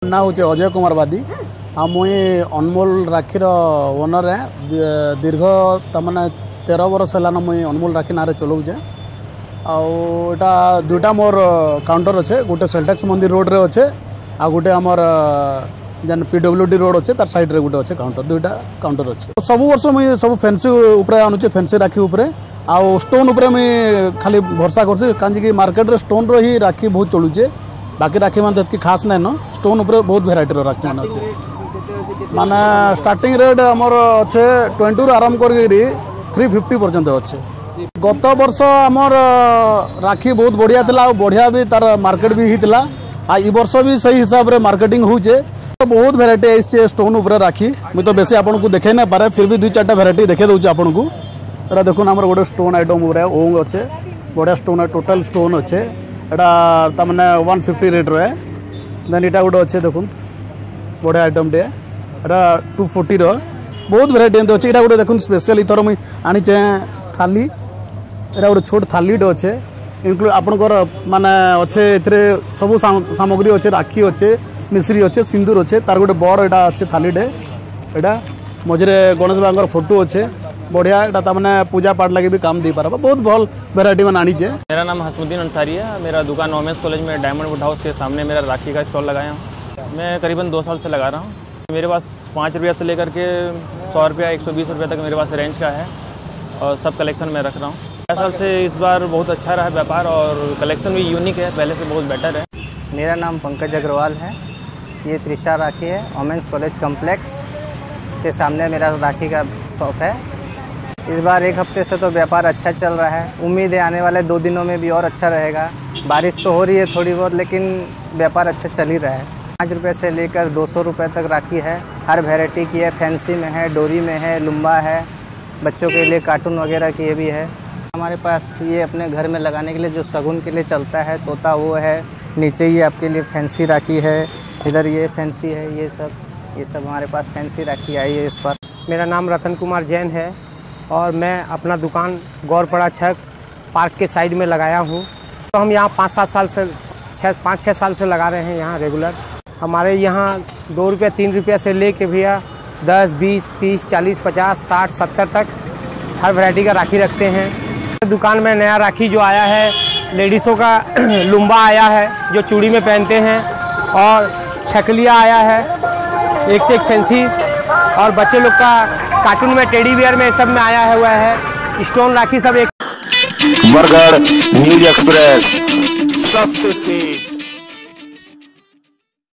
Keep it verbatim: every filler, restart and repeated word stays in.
ना हूँ अजय कुमार बादी आ मुई अनमोल राखीर ओनर है दीर्घ तमाने तेरह वर्ष है मुई अनमोल राखी ना चलाऊे आटा दुईटा मोर काउंटर अच्छे गोटे सेल्टेक्स मंदिर रोड रे अच्छे आ गोटे आमर जेन पीडब्ल्यूडी रोड अच्छे तार साइड रे गोटे अच्छे काउंटर दुईटा काउंटर अच्छे सब वर्ष मुई सब फैंसी उपरे आणुचे फैंसी राखी उपरे आ स्टोन उपरे मुई खाली भरसा करसी कांजी मार्केट रे स्टोन रो ही राखी बहुत चलुचे बाकी राखी मान की खास नाइन स्टोन उपरे बहुत भेराइटी रो राखी मान अच्छे माने स्टार्टिंग रेट आमर अच्छे ट्वेंटी रु आरंभ कर थ्री फिफ्टी पर्यंत अच्छे गत वर्ष आमर राखी बहुत बढ़िया थिला और बढ़िया भी तार मार्केट भी होता आ ई वर्ष भी सही हिसाब रे मार्केटिंग होचे बहुत भेराइटी आई स्टोन उपरे राखी मुझे तो बेसी आपन को देखे ना पारे फिर भी दुई चार्टा भेराइटी देखे दूचे आपन को एटा देखुन आमर गोटे स्टोन आइटम उपरे ओंग अच्छे बढ़िया स्टोन टोटल स्टोन अच्छे एटा तमने वन फिफ्टी रेट रे देन इटा गोटे अच्छे देखुन बढ़िया आइटम टे एटा टू फोर्टी रो बहुत भेराइटी एंत अच्छे इटा गोटे देखुन स्पेशल इथर मुई आनीचे थाली एटा गोटे छोट थाली टे अच्छे इनक्लूड आपनकर माने अच्छे एथरे सब सामग्री अच्छे राखी अच्छे मिश्री अच्छे सिंदूर अच्छे तार गोटे बड़ एटा अच्छे थाली टे एटा मझे गणेश बाबा फोटो अच्छे बढ़िया एटा तमने पूजा पाठ लगे भी काम दे पारबा बहुत भल वेराइटी में आनीचे। मेरा नाम हसमुद्दीन अंसारी है। मेरा दुकान ओमेंस कॉलेज में डायमंड वुड हाउस के सामने मेरा राखी का स्टॉल लगाया हूँ। मैं करीबन दो साल से लगा रहा हूँ। मेरे पास पाँच रुपया से लेकर के सौ रुपया एक सौ बीस रुपये तक मेरे पास रेंज का है और सब कलेक्शन में रख रहा हूँ। मेरे हिसाब से इस बार बहुत अच्छा रहा व्यापार और कलेक्शन भी यूनिक है, पहले से बहुत बेटर है। मेरा नाम पंकज अग्रवाल है। ये त्रिशा राखी है। ओमेंस कॉलेज कॉम्प्लेक्स के सामने मेरा राखी का शॉप है। इस बार एक हफ्ते से तो व्यापार अच्छा चल रहा है। उम्मीद है आने वाले दो दिनों में भी और अच्छा रहेगा। बारिश तो हो रही है थोड़ी बहुत लेकिन व्यापार अच्छा चल ही रहा है। पाँच रुपये से लेकर दो सौ रुपये तक राखी है। हर वैरायटी की है, फैंसी में है, डोरी में है, लुम्बा है, बच्चों के लिए कार्टून वगैरह की ये भी है। हमारे पास ये अपने घर में लगाने के लिए जो शगुन के लिए चलता है तोता वो है। नीचे ये आपके लिए फैंसी राखी है। इधर ये फैंसी है। ये सब ये सब हमारे पास फैंसी राखी आई है इस पर। मेरा नाम रतन कुमार जैन है और मैं अपना दुकान गौरपड़ा छक पार्क के साइड में लगाया हूँ। तो हम यहाँ पाँच सात साल से छः पाँच छः साल से लगा रहे हैं यहाँ रेगुलर। हमारे यहाँ दो रुपये तीन रुपये से ले के भैया दस बीस तीस चालीस पचास साठ सत्तर तक हर वैरायटी का राखी रखते हैं। दुकान में नया राखी जो आया है लेडीज़ों का लुम्बा आया है जो चूड़ी में पहनते हैं और छकलिया आया है एक से एक फैंसी और बच्चे लोग का कार्टून में टेडी बियर में सब में आया हुआ है। स्टोन राखी सब एक बरगढ़ न्यूज एक्सप्रेस सबसे तेज।